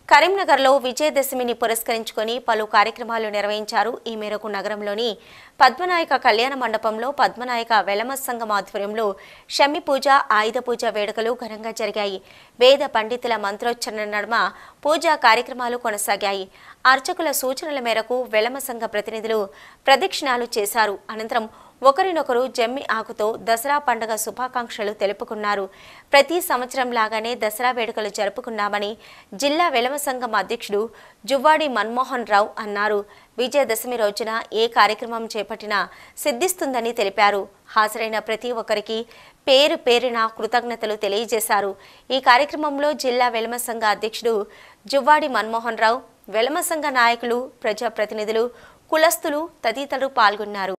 కరీంనగర్లో విజయదశమిని పురస్కరించుకొని పలు కార్యక్రమాలు నిర్వహించారు. ఈ మేరకు నగరంలోని పద్మనాయక కళ్యాణ మండపంలో పద్మనాయక వెలమ సంఘం ఆధ్వర్యంలో షమ్మి పూజ, ఆయుధ పూజ వేడుకలు ఘనంగా జరిగాయి. వేద పండితుల మంత్రోచ్చరణ నడుమ పూజా కార్యక్రమాలు కొనసాగాయి. అర్చకుల సూచనల మేరకు వెలమ సంఘ ప్రతినిధులు ప్రదక్షిణాలు చేశారు. అనంతరం ఒకరినొకరు జమ్మి ఆకుతో దసరా పండుగ శుభాకాంక్షలు తెలుపుకున్నారు. ప్రతి సంవత్సరం లాగానే దసరా వేడుకలు జరుపుకున్నామని జిల్లా వెలమ సంఘం అధ్యక్షుడు జువ్వాడి మన్మోహన్ రావు అన్నారు. విజయదశమి రోజున ఏ కార్యక్రమం చేపట్టినా సిద్ధిస్తుందని తెలిపారు. హాజరైన ప్రతి ఒక్కరికి పేరు పేరున కృతజ్ఞతలు తెలియజేశారు. ఈ కార్యక్రమంలో జిల్లా వెలమ సంఘ అధ్యక్షుడు జువ్వాడి మన్మోహన్ రావు, వెలమ సంఘ నాయకులు, ప్రజాప్రతినిధులు, కులస్తులు తదితరులు పాల్గొన్నారు.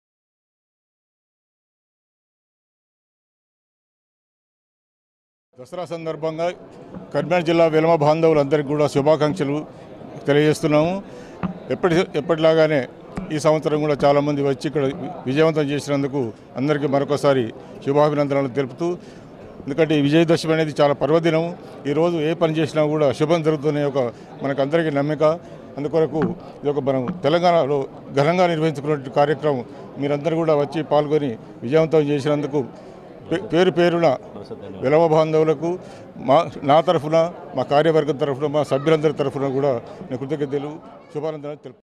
దసరా సందర్భంగా కరీంనగర్ జిల్లా వెలమ బాంధవులందరికీ కూడా శుభాకాంక్షలు తెలియజేస్తున్నాము. ఎప్పటిలాగానే ఈ సంవత్సరం కూడా చాలామంది వచ్చి ఇక్కడ విజయవంతం చేసినందుకు అందరికీ మరొకసారి శుభాభినందనలు తెలుపుతూ, ఎందుకంటే ఈ విజయదశమి అనేది చాలా పర్వదినం. ఈరోజు ఏ పని చేసినా కూడా శుభం జరుగుతున్న మనకందరికీ నమ్మిక. అందుకొరకు ఇది మనం తెలంగాణలో ఘనంగా నిర్వహించుకున్న కార్యక్రమం. మీరందరూ కూడా వచ్చి పాల్గొని విజయవంతం చేసినందుకు పేరు పేరున వెలమ బాంధవులకు నా తరఫున, మా కార్యవర్గం తరఫున, మా సభ్యులందరి తరఫున కూడా నేను కృతజ్ఞతలు, శుభానందనలు తెలుపు.